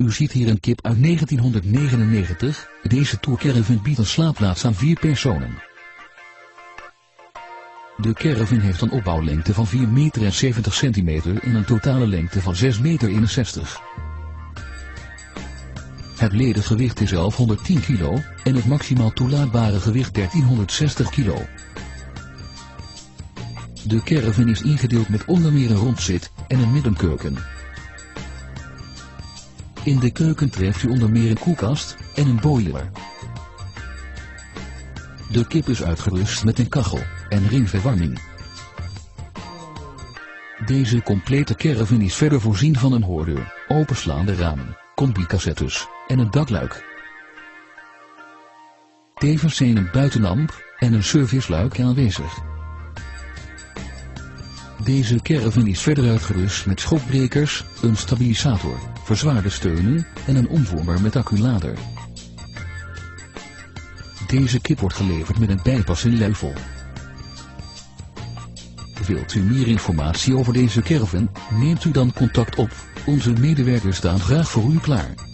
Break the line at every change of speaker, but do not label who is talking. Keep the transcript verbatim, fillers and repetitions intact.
U ziet hier een kip uit negentienhonderdnegenennegentig, deze tourcaravan biedt een slaapplaats aan vier personen. De caravan heeft een opbouwlengte van vier meter en zeventig centimeter en een totale lengte van zes meter eenenzestig. Het ledengewicht is elfhonderdtien kilo en het maximaal toelaatbare gewicht dertienhonderdzestig kilo. De caravan is ingedeeld met onder meer een rondzit en een middenkeuken. In de keuken treft u onder meer een koelkast en een boiler. De kip is uitgerust met een kachel en ringverwarming. Deze complete caravan is verder voorzien van een hoordeur, openslaande ramen, combi-cassettes en een dakluik. Tevens zijn een buitenlamp en een serviceluik aanwezig. Deze caravan is verder uitgerust met schokbrekers, een stabilisator, verzwaarde steunen en een omvormer met acculader. Deze kip wordt geleverd met een bijpas in Luifel. Wilt u meer informatie over deze caravan? Neemt u dan contact op. Onze medewerkers staan graag voor u klaar.